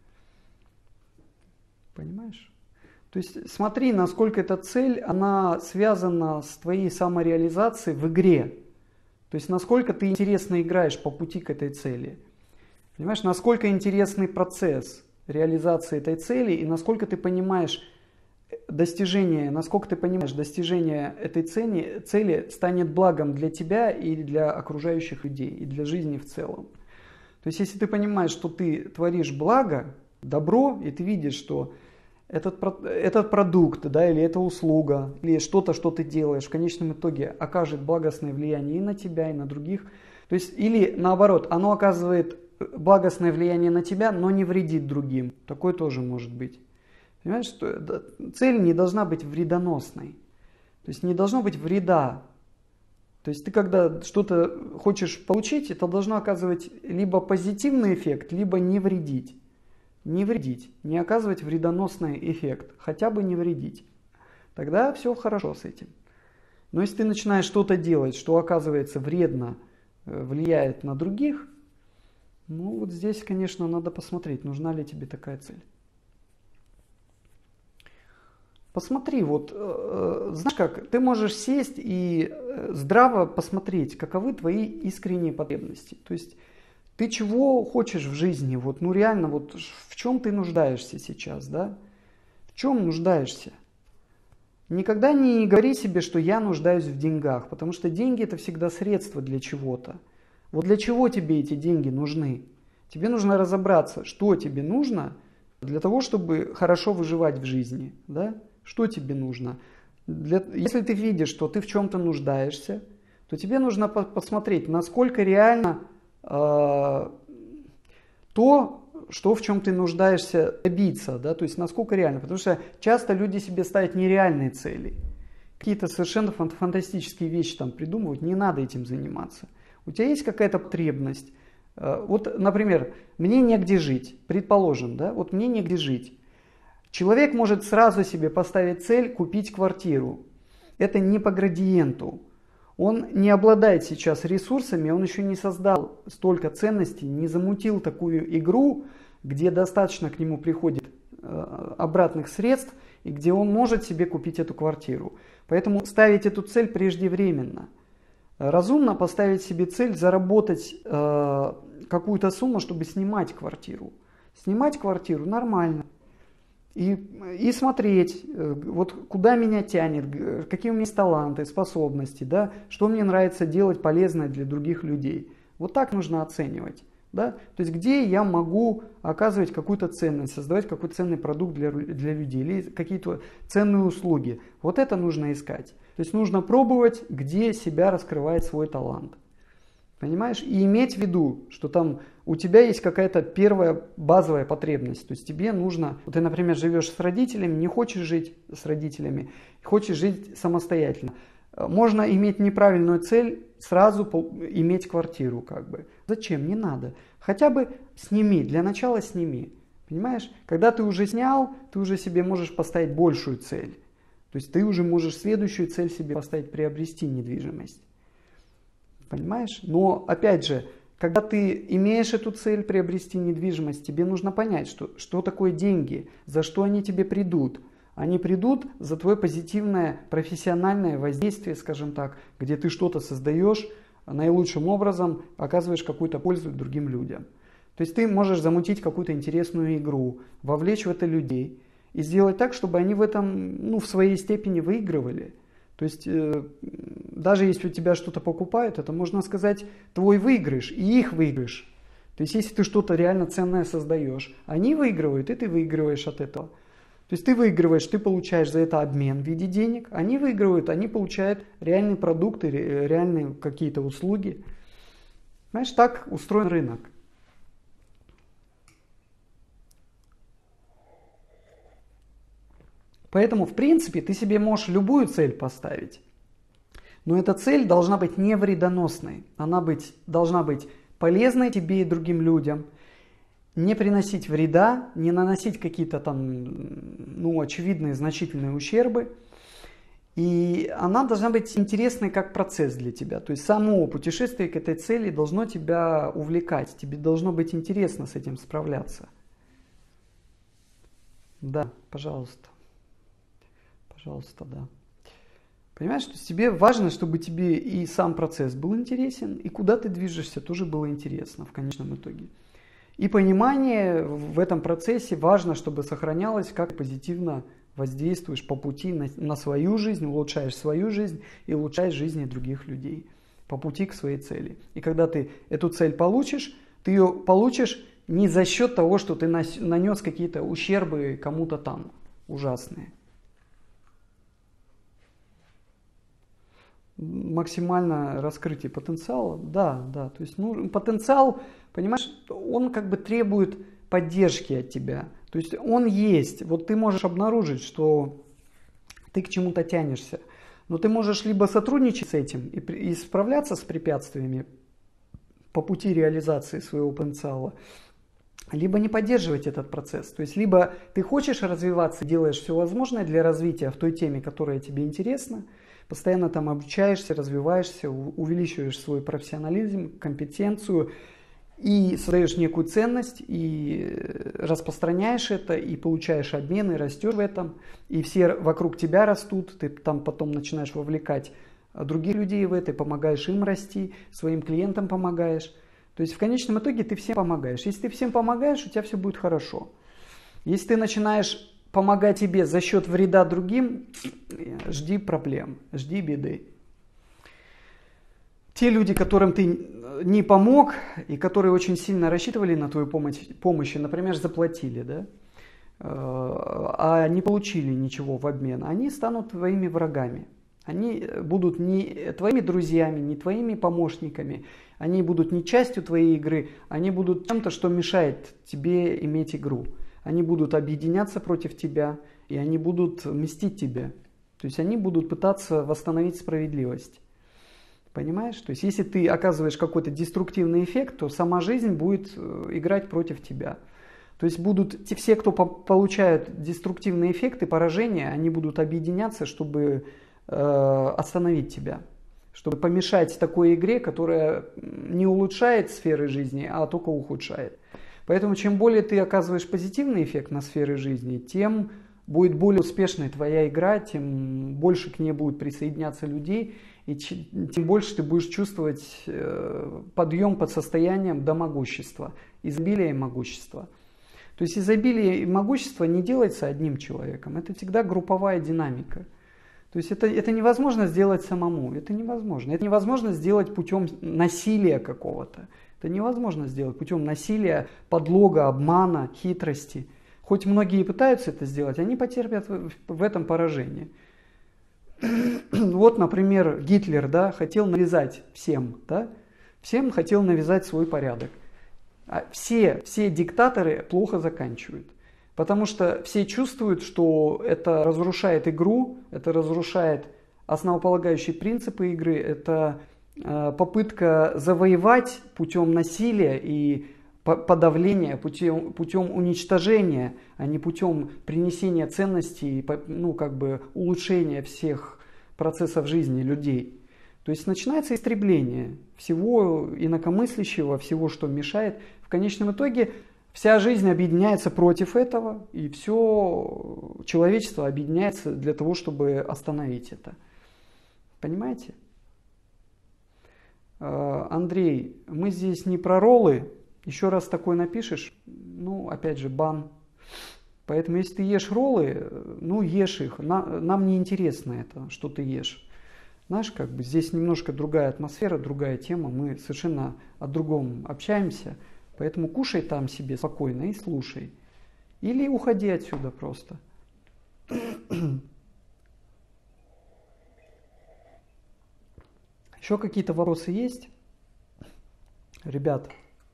Понимаешь? То есть смотри, насколько эта цель, она связана с твоей самореализацией в игре. То есть насколько ты интересно играешь по пути к этой цели. Понимаешь, насколько интересный процесс реализации этой цели и насколько ты понимаешь достижение, насколько ты понимаешь достижение этой цели, цели станет благом для тебя и для окружающих людей, и для жизни в целом. То есть если ты понимаешь, что ты творишь благо, добро, и ты видишь, что этот, этот продукт, да, или эта услуга, или что-то, что ты делаешь, в конечном итоге окажет благостное влияние и на тебя, и на других. То есть, или наоборот, оно оказывает благостное влияние на тебя, но не вредит другим. Такое тоже может быть. Понимаешь, что цель не должна быть вредоносной. То есть не должно быть вреда. То есть ты когда что-то хочешь получить, это должно оказывать либо позитивный эффект, либо не вредить. Не вредить, не оказывать вредоносный эффект, хотя бы не вредить. Тогда все хорошо с этим. Но если ты начинаешь что-то делать, что оказывается вредно, влияет на других, ну вот здесь, конечно, надо посмотреть, нужна ли тебе такая цель. Посмотри, вот, э, знаешь как, ты можешь сесть и здраво посмотреть, каковы твои искренние потребности. То есть ты чего хочешь в жизни, вот, ну реально, вот в чем ты нуждаешься сейчас, да? В чем нуждаешься? Никогда не говори себе, что я нуждаюсь в деньгах, потому что деньги это всегда средство для чего-то. Вот для чего тебе эти деньги нужны? Тебе нужно разобраться, что тебе нужно для того, чтобы хорошо выживать в жизни. Да? Что тебе нужно? Для... Если ты видишь, что ты в чем-то нуждаешься, то тебе нужно посмотреть, насколько реально э, то, что в чем ты нуждаешься, добиться. Да? То есть насколько реально. Потому что часто люди себе ставят нереальные цели. Какие-то совершенно фантастические вещи там придумывают. Не надо этим заниматься. У тебя есть какая-то потребность. Вот, например, мне негде жить. Предположим, да, вот мне негде жить. Человек может сразу себе поставить цель купить квартиру. это не по градиенту. Он не обладает сейчас ресурсами, он еще не создал столько ценностей, не замутил такую игру, где достаточно к нему приходит э, обратных средств, и где он может себе купить эту квартиру. Поэтому ставить эту цель преждевременно. Разумно поставить себе цель заработать э, какую-то сумму, чтобы снимать квартиру. Снимать квартиру нормально. И, и смотреть, вот куда меня тянет, какие у меня есть таланты, способности, да, что мне нравится делать полезное для других людей. Вот так нужно оценивать. Да? То есть где я могу оказывать какую-то ценность, создавать какой-то ценный продукт для, для людей или какие-то ценные услуги. Вот это нужно искать. То есть нужно пробовать, где себя раскрывает свой талант. Понимаешь? И иметь в виду, что там у тебя есть какая-то первая базовая потребность. То есть тебе нужно, вот ты, например, живешь с родителями, не хочешь жить с родителями, хочешь жить самостоятельно. Можно иметь неправильную цель, сразу иметь квартиру как бы. Зачем? Не надо. Хотя бы сними, для начала сними. Понимаешь? Когда ты уже снял, ты уже себе можешь поставить большую цель. То есть ты уже можешь следующую цель себе поставить, приобрести недвижимость. Понимаешь? Но опять же, когда ты имеешь эту цель приобрести недвижимость, тебе нужно понять, что, что такое деньги, за что они тебе придут. Они придут за твое позитивное профессиональное воздействие, скажем так, где ты что-то создаешь наилучшим образом, оказываешь какую-то пользу другим людям. То есть ты можешь замутить какую-то интересную игру, вовлечь в это людей и сделать так, чтобы они в этом, ну, в своей степени выигрывали. То есть э, даже если у тебя что-то покупают, это, можно сказать, твой выигрыш и их выигрыш. То есть если ты что-то реально ценное создаешь, они выигрывают, и ты выигрываешь от этого. То есть ты выигрываешь, ты получаешь за это обмен в виде денег, они выигрывают, они получают реальные продукты, реальные какие-то услуги. Знаешь, так устроен рынок. Поэтому, в принципе, ты себе можешь любую цель поставить, но эта цель должна быть не вредоносной. Она быть, должна быть полезной тебе и другим людям, не приносить вреда, не наносить какие-то там, ну, очевидные, значительные ущербы. И она должна быть интересной как процесс для тебя. То есть само путешествие к этой цели должно тебя увлекать, тебе должно быть интересно с этим справляться. Да, пожалуйста. Пожалуйста, да. Понимаешь, что тебе важно, чтобы тебе и сам процесс был интересен, и куда ты движешься тоже было интересно в конечном итоге. И понимание в этом процессе важно, чтобы сохранялось, как позитивно воздействуешь по пути на, на свою жизнь, улучшаешь свою жизнь и улучшаешь жизни других людей по пути к своей цели. И когда ты эту цель получишь, ты ее получишь не за счет того, что ты нанес какие-то ущербы кому-то там ужасные. Максимально раскрытие потенциала, да, да, то есть ну, потенциал, понимаешь, он как бы требует поддержки от тебя, то есть он есть, вот ты можешь обнаружить, что ты к чему-то тянешься, но ты можешь либо сотрудничать с этим и, и справляться с препятствиями по пути реализации своего потенциала, либо не поддерживать этот процесс, то есть либо ты хочешь развиваться, делаешь все возможное для развития в той теме, которая тебе интересна, постоянно там обучаешься, развиваешься, увеличиваешь свой профессионализм, компетенцию и создаешь некую ценность, и распространяешь это, и получаешь обмен, и растешь в этом, и все вокруг тебя растут, ты там потом начинаешь вовлекать других людей в это, и помогаешь им расти, своим клиентам помогаешь. То есть в конечном итоге ты всем помогаешь. Если ты всем помогаешь, у тебя все будет хорошо. Если ты начинаешь помогать тебе за счет вреда другим, жди проблем, жди беды. Те люди, которым ты не помог и которые очень сильно рассчитывали на твою помощь, помощь, например, заплатили, да, а не получили ничего в обмен, они станут твоими врагами. Они будут не твоими друзьями, не твоими помощниками, они будут не частью твоей игры, они будут чем-то, что мешает тебе иметь игру. Они будут объединяться против тебя, и они будут мстить тебе. То есть они будут пытаться восстановить справедливость. Понимаешь? То есть если ты оказываешь какой-то деструктивный эффект, то сама жизнь будет играть против тебя. То есть будут те, все, кто по- получают деструктивные эффекты, поражения, они будут объединяться, чтобы э, остановить тебя, чтобы помешать такой игре, которая не улучшает сферы жизни, а только ухудшает. Поэтому чем более ты оказываешь позитивный эффект на сферы жизни, тем будет более успешной твоя игра, тем больше к ней будет присоединяться людей, и тем больше ты будешь чувствовать подъем под состоянием до могущества, изобилия и могущества. То есть изобилие и могущество не делается одним человеком, это всегда групповая динамика. То есть это, это невозможно сделать самому, это невозможно. Это невозможно сделать путем насилия какого-то. Это невозможно сделать путем насилия, подлога, обмана, хитрости. Хоть многие и пытаются это сделать, они потерпят в этом поражение. Вот, например, Гитлер, да, хотел навязать всем, да, всем хотел навязать свой порядок. А все, все диктаторы плохо заканчивают. Потому что все чувствуют, что это разрушает игру, это разрушает основополагающие принципы игры, это э, попытка завоевать путем насилия и подавления, путем, путем уничтожения, а не путем принесения ценностей, ну, как бы улучшения всех процессов жизни людей. То есть начинается истребление всего инакомыслящего, всего, что мешает. В конечном итоге вся жизнь объединяется против этого, и все человечество объединяется для того, чтобы остановить это. Понимаете? Андрей, мы здесь не про роллы. Еще раз такое напишешь, ну, опять же, бан. Поэтому, если ты ешь роллы, ну, ешь их. Нам не интересно это, что ты ешь. Знаешь, как бы здесь немножко другая атмосфера, другая тема. Мы совершенно о другом общаемся. Поэтому кушай там себе спокойно и слушай. Или уходи отсюда просто. Еще какие-то вопросы есть? Ребят,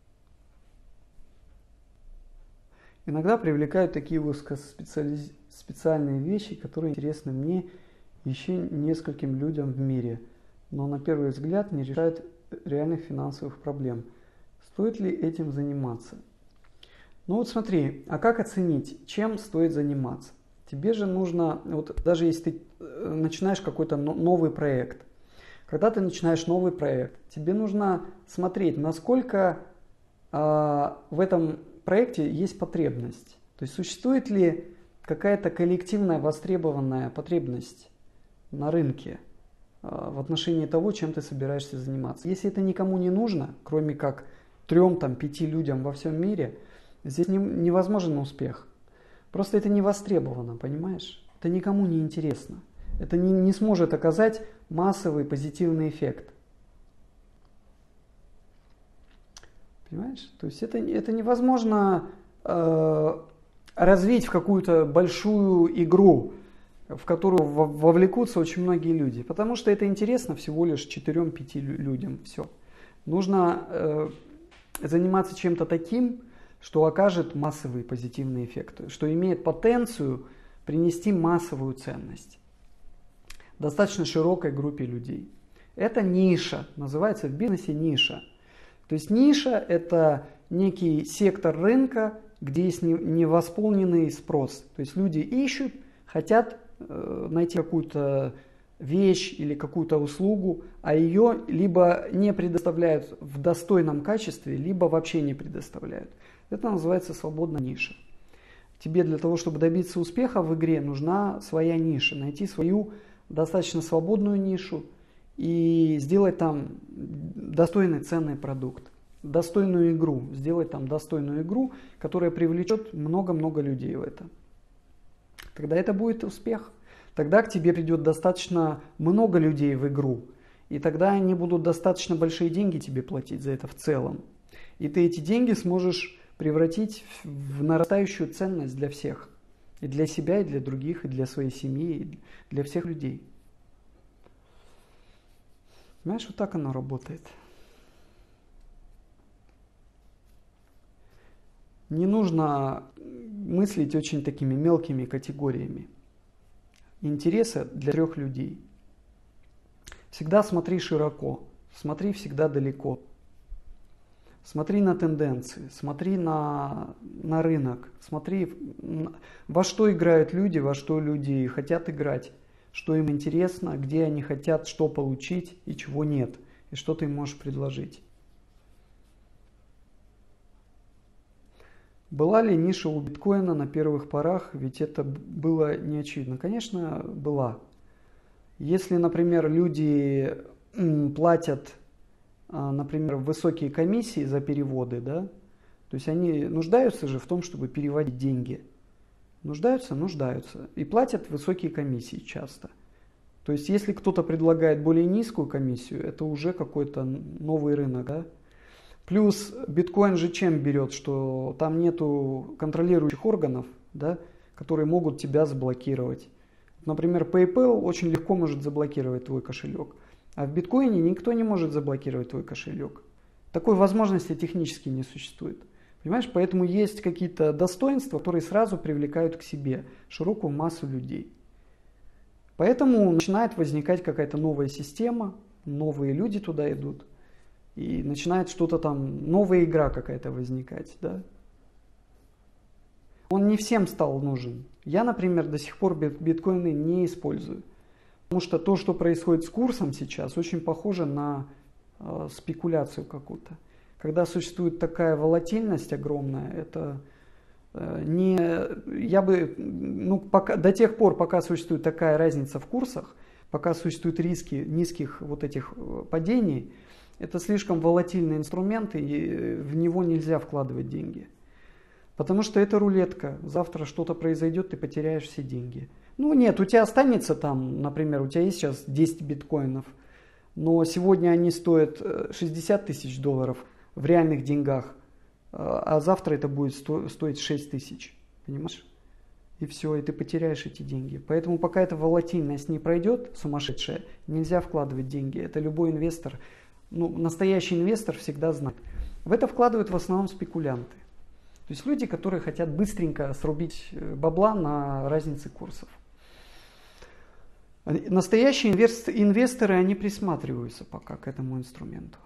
иногда привлекают такие узкоспециальные вещи, которые интересны мне и еще нескольким людям в мире, но на первый взгляд не решают реальных финансовых проблем. Стоит ли этим заниматься? Ну вот смотри, а как оценить, чем стоит заниматься? Тебе же нужно, вот даже если ты начинаешь какой-то новый проект, когда ты начинаешь новый проект, тебе нужно смотреть, насколько э, в этом проекте есть потребность. То есть существует ли какая-то коллективная востребованная потребность на рынке э, в отношении того, чем ты собираешься заниматься. Если это никому не нужно, кроме как трем, там, пяти людям во всем мире, здесь не, невозможен успех. Просто это не востребовано, понимаешь? Это никому не интересно. Это не, не сможет оказать массовый позитивный эффект. Понимаешь? То есть это, это невозможно э, развить в какую-то большую игру, в которую вовлекутся очень многие люди. Потому что это интересно всего лишь четырем-пяти людям. Все. Нужно э, заниматься чем-то таким, что окажет массовый позитивный эффект, что имеет потенцию принести массовую ценность достаточно широкой группе людей. Это ниша, называется в бизнесе ниша. То есть ниша – это некий сектор рынка, где есть невосполненный спрос. То есть люди ищут, хотят э, найти какую-то вещь или какую-то услугу, а ее либо не предоставляют в достойном качестве, либо вообще не предоставляют. Это называется свободная ниша. Тебе для того, чтобы добиться успеха в игре, нужна своя ниша, найти свою достаточно свободную нишу и сделать там достойный ценный продукт, достойную игру, сделать там достойную игру, которая привлечет много-много людей в это. Тогда это будет успех. Тогда к тебе придет достаточно много людей в игру, и тогда они будут достаточно большие деньги тебе платить за это в целом. И ты эти деньги сможешь превратить в нарастающую ценность для всех. И для себя, и для других, и для своей семьи, и для всех людей. Понимаешь, вот так оно работает. Не нужно мыслить очень такими мелкими категориями. Интересы для трех людей. Всегда смотри широко, смотри всегда далеко. Смотри на тенденции, смотри на, на рынок, смотри во что играют люди, во что люди хотят играть, что им интересно, где они хотят, что получить и чего нет, и что ты им можешь предложить. Была ли ниша у биткоина на первых порах, ведь это было не очевидно? Конечно, была. Если, например, люди платят, например, высокие комиссии за переводы, да, то есть они нуждаются же в том, чтобы переводить деньги. Нуждаются? Нуждаются. И платят высокие комиссии часто. То есть если кто-то предлагает более низкую комиссию, это уже какой-то новый рынок, да? Плюс биткоин же чем берет, что там нету контролирующих органов, да, которые могут тебя заблокировать. Например, PayPal очень легко может заблокировать твой кошелек, а в биткоине никто не может заблокировать твой кошелек. Такой возможности технически не существует. Понимаешь, поэтому есть какие-то достоинства, которые сразу привлекают к себе широкую массу людей. Поэтому начинает возникать какая-то новая система, новые люди туда идут. И начинает что-то там, новая игра какая-то возникать, да. Он не всем стал нужен. Я, например, до сих пор биткоины не использую. Потому что то, что происходит с курсом сейчас, очень похоже на э, спекуляцию какую-то. Когда существует такая волатильность огромная, это э, не... Я бы... Ну, пока, до тех пор, пока существует такая разница в курсах, пока существуют риски низких вот этих падений, это слишком волатильный инструмент, и в него нельзя вкладывать деньги. Потому что это рулетка. Завтра что-то произойдет, ты потеряешь все деньги. Ну нет, у тебя останется там, например, у тебя есть сейчас десять биткоинов, но сегодня они стоят шестьдесят тысяч долларов в реальных деньгах, а завтра это будет сто, стоить шесть тысяч. Понимаешь? И все, и ты потеряешь эти деньги. Поэтому пока эта волатильность не пройдет, сумасшедшая, нельзя вкладывать деньги. Это любой инвестор. Ну, настоящий инвестор всегда знает. В это вкладывают в основном спекулянты. То есть люди, которые хотят быстренько срубить бабла на разнице курсов. Настоящие инвесторы, они присматриваются пока к этому инструменту.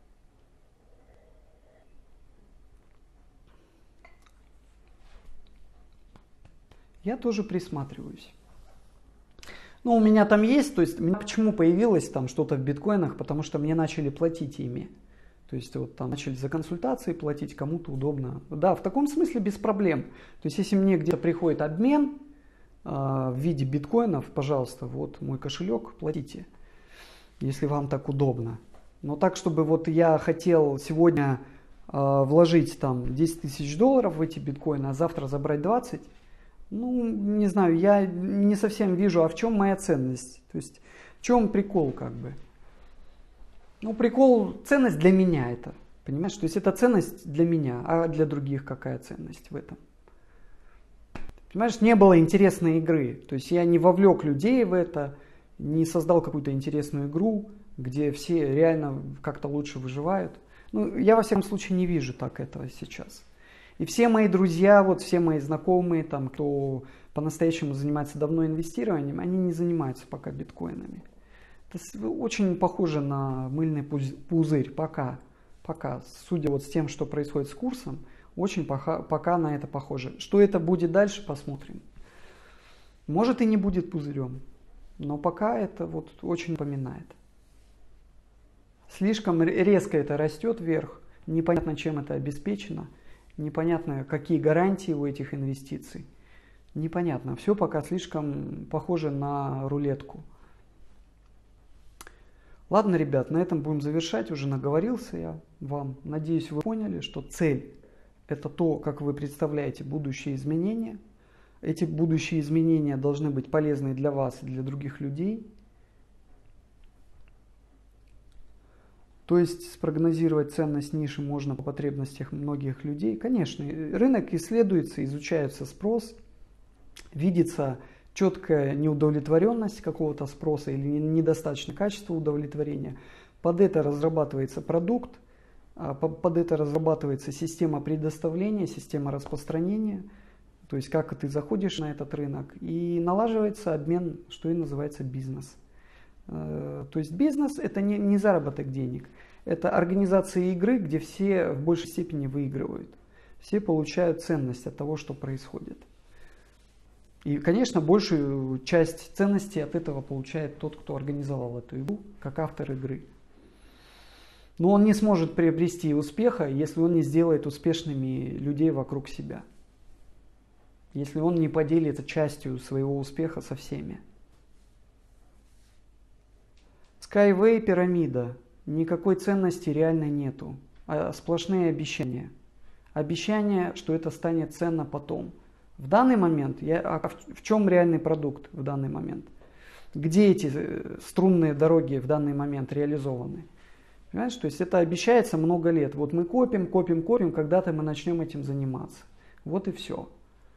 Я тоже присматриваюсь. Ну, у меня там есть, то есть, почему появилось там что-то в биткоинах, потому что мне начали платить ими. То есть, вот там начали за консультации платить, кому-то удобно. Да, в таком смысле без проблем. То есть, если мне где-то приходит обмен э, в виде биткоинов, пожалуйста, вот мой кошелек, платите, если вам так удобно. Но так, чтобы вот я хотел сегодня э, вложить там десять тысяч долларов в эти биткоины, а завтра забрать двадцать, ну, не знаю, я не совсем вижу, а в чем моя ценность? То есть, в чем прикол как бы? Ну, прикол, ценность для меня это, понимаешь? То есть, это ценность для меня, а для других какая ценность в этом? Понимаешь, не было интересной игры. То есть, я не вовлек людей в это, не создал какую-то интересную игру, где все реально как-то лучше выживают. Ну, я, во всяком случае, не вижу так этого сейчас. И все мои друзья, вот все мои знакомые, там, кто по-настоящему занимается давно инвестированием, они не занимаются пока биткоинами. Это очень похоже на мыльный пузырь пока. Пока, судя вот с тем, что происходит с курсом, очень пока, пока на это похоже. Что это будет дальше, посмотрим. Может и не будет пузырем, но пока это вот очень напоминает. Слишком резко это растет вверх, непонятно, чем это обеспечено. Непонятно, какие гарантии у этих инвестиций. Непонятно. Все пока слишком похоже на рулетку. Ладно, ребят, на этом будем завершать. Уже наговорился я вам. Надеюсь, вы поняли, что цель – это то, как вы представляете будущие изменения. Эти будущие изменения должны быть полезны для вас и для других людей. То есть спрогнозировать ценность ниши можно по потребностям многих людей. Конечно, рынок исследуется, изучается спрос, видится четкая неудовлетворенность какого-то спроса или недостаточное качество удовлетворения. Под это разрабатывается продукт, под это разрабатывается система предоставления, система распространения, то есть как ты заходишь на этот рынок, и налаживается обмен, что и называется бизнес. То есть бизнес – это не, не заработок денег, это организация игры, где все в большей степени выигрывают. Все получают ценность от того, что происходит. И, конечно, большую часть ценностей от этого получает тот, кто организовал эту игру, как автор игры. Но он не сможет приобрести успеха, если он не сделает успешными людей вокруг себя. Если он не поделится частью своего успеха со всеми. Skyway пирамида. Никакой ценности реально нету. А сплошные обещания. Обещания, что это станет ценно потом. В данный момент, я, а в чем реальный продукт в данный момент? Где эти струнные дороги в данный момент реализованы? Понимаешь, то есть это обещается много лет. Вот мы копим, копим, копим, когда-то мы начнем этим заниматься. Вот и все.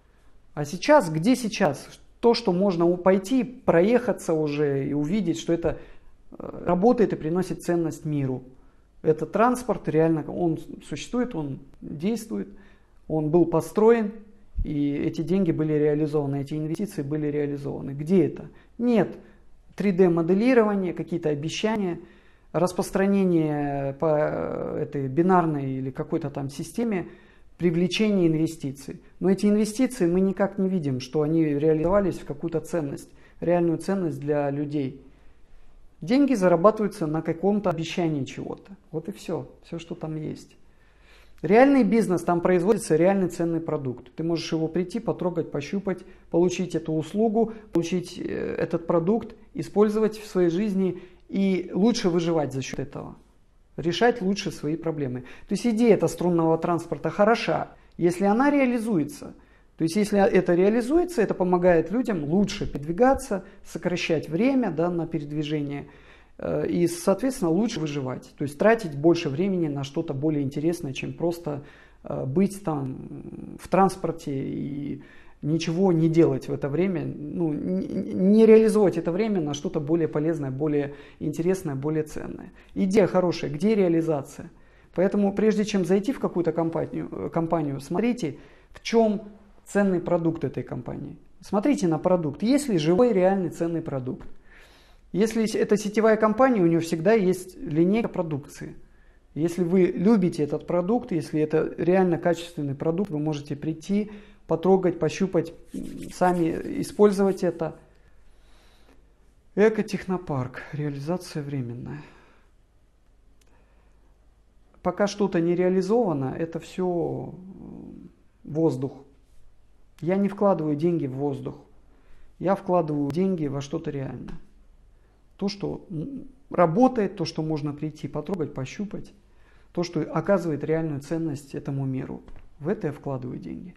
А сейчас, где сейчас? То, что можно пойти, проехаться уже и увидеть, что это работает и приносит ценность миру. Это транспорт, реально, он существует, он действует, он был построен, и эти деньги были реализованы, эти инвестиции были реализованы. Где это? Нет. три дэ моделирование, какие-то обещания, распространение по этой бинарной или какой-то там системе, привлечение инвестиций. Но эти инвестиции мы никак не видим, что они реализовались в какую-то ценность, реальную ценность для людей. Деньги зарабатываются на каком-то обещании чего-то. Вот и все, все, что там есть. Реальный бизнес, там производится реальный ценный продукт. Ты можешь его прийти, потрогать, пощупать, получить эту услугу, получить этот продукт, использовать в своей жизни и лучше выживать за счет этого. Решать лучше свои проблемы. То есть идея эта струнного транспорта хороша, если она реализуется. То есть если это реализуется, это помогает людям лучше передвигаться, сокращать время, да, на передвижение э, и, соответственно, лучше выживать. То есть тратить больше времени на что-то более интересное, чем просто э, быть там в транспорте и ничего не делать в это время, ну, не, не реализовать это время на что-то более полезное, более интересное, более ценное. Идея хорошая, где реализация? Поэтому прежде чем зайти в какую-то компанию, компанию, смотрите, в чем ценный продукт этой компании. Смотрите на продукт. Есть ли живой реальный ценный продукт? Если это сетевая компания, у нее всегда есть линейка продукции. Если вы любите этот продукт, если это реально качественный продукт, вы можете прийти, потрогать, пощупать, сами использовать это. Экотехнопарк. Реализация временная. Пока что-то не реализовано, это все воздух. Я не вкладываю деньги в воздух. Я вкладываю деньги во что-то реальное. То, что работает, то, что можно прийти, потрогать, пощупать. То, что оказывает реальную ценность этому миру. В это я вкладываю деньги.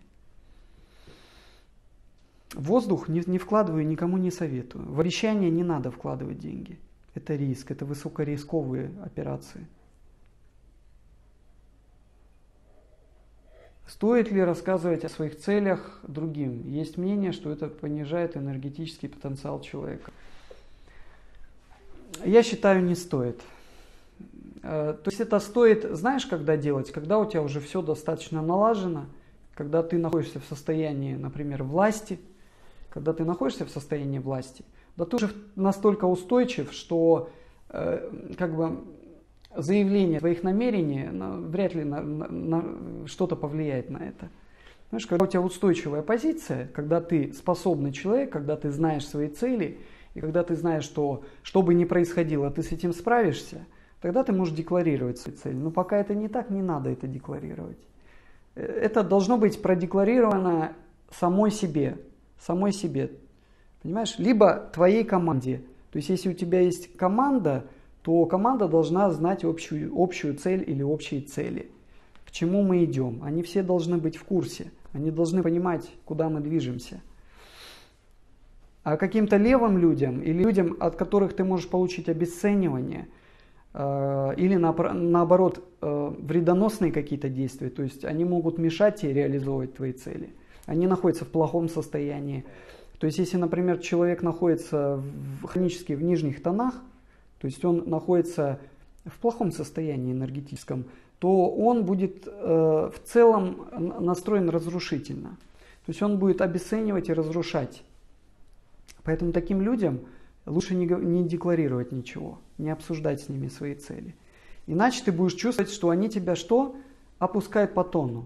В воздух не, не вкладываю, никому не советую. В обещания не надо вкладывать деньги. Это риск, это высокорисковые операции. Стоит ли рассказывать о своих целях другим? Есть мнение, что это понижает энергетический потенциал человека. Я считаю, не стоит. То есть это стоит, знаешь, когда делать? Когда у тебя уже все достаточно налажено, когда ты находишься в состоянии, например, власти, когда ты находишься в состоянии власти, да ты уже настолько устойчив, что как бы заявление твоих намерений ну, вряд ли на, на, на что-то повлияет на это. Знаешь, когда у тебя устойчивая позиция, когда ты способный человек, когда ты знаешь свои цели, и когда ты знаешь, что что бы ни происходило, ты с этим справишься, тогда ты можешь декларировать свои цели. Но пока это не так, не надо это декларировать. Это должно быть продекларировано самой себе. Самой себе. Понимаешь? Либо твоей команде. То есть, если у тебя есть команда, то команда должна знать общую, общую цель или общие цели. К чему мы идем. Они все должны быть в курсе. Они должны понимать, куда мы движемся. А каким-то левым людям или людям, от которых ты можешь получить обесценивание, э, или на, наоборот э, вредоносные какие-то действия, то есть они могут мешать тебе реализовывать твои цели. Они находятся в плохом состоянии. То есть если, например, человек находится в, хронически в нижних тонах, то есть он находится в плохом состоянии энергетическом, то он будет э, в целом настроен разрушительно. То есть он будет обесценивать и разрушать. Поэтому таким людям лучше не, не декларировать ничего, не обсуждать с ними свои цели. Иначе ты будешь чувствовать, что они тебя что? Опускают по тону.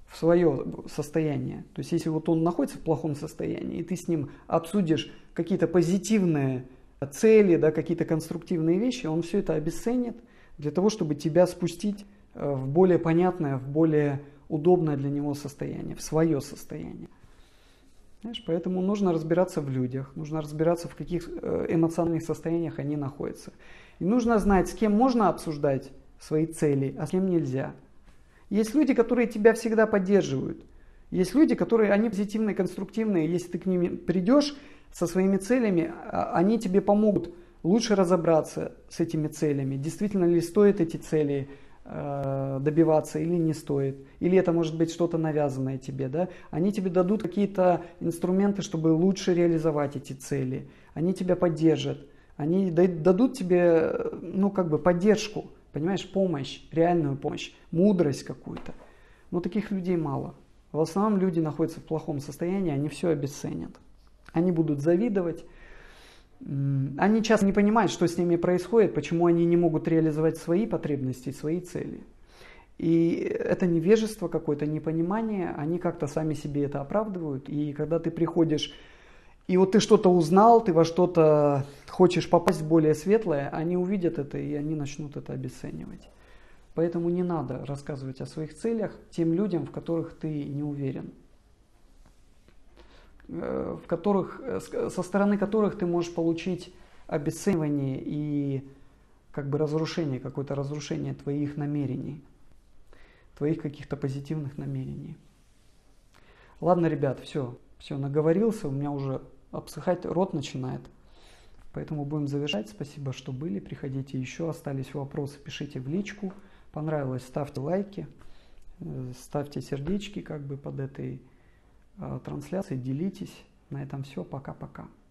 в свое состояние. То есть если вот он находится в плохом состоянии, и ты с ним обсудишь какие-то позитивные цели, да, какие-то конструктивные вещи, он все это обесценит для того, чтобы тебя спустить в более понятное, в более удобное для него состояние, в свое состояние. Знаешь, поэтому нужно разбираться в людях, нужно разбираться, в каких эмоциональных состояниях они находятся. И нужно знать, с кем можно обсуждать свои цели, а с кем нельзя. Есть люди, которые тебя всегда поддерживают. Есть люди, которые, они позитивные, конструктивные. Если ты к ним придешь со своими целями, они тебе помогут лучше разобраться с этими целями. Действительно ли стоит эти цели добиваться или не стоит. Или это может быть что-то навязанное тебе. Да? Они тебе дадут какие-то инструменты, чтобы лучше реализовать эти цели. Они тебя поддержат. Они дадут тебе, ну, как бы поддержку, понимаешь, помощь, реальную помощь, мудрость какую-то. Но таких людей мало. В основном люди находятся в плохом состоянии, они все обесценят. Они будут завидовать. Они часто не понимают, что с ними происходит, почему они не могут реализовать свои потребности, свои цели. И это невежество какое-то, непонимание, они как-то сами себе это оправдывают. И когда ты приходишь, и вот ты что-то узнал, ты во что-то хочешь попасть в более светлое, они увидят это и они начнут это обесценивать. Поэтому не надо рассказывать о своих целях тем людям, в которых ты не уверен. В которых, со стороны которых ты можешь получить обесценивание и как бы разрушение, какое-то разрушение твоих намерений, твоих каких-то позитивных намерений. Ладно, ребят, все, все, наговорился, у меня уже обсыхать рот начинает, поэтому будем завершать. Спасибо, что были, приходите еще, остались вопросы, пишите в личку, понравилось, ставьте лайки, ставьте сердечки как бы под этой трансляции, делитесь. На этом все. Пока-пока.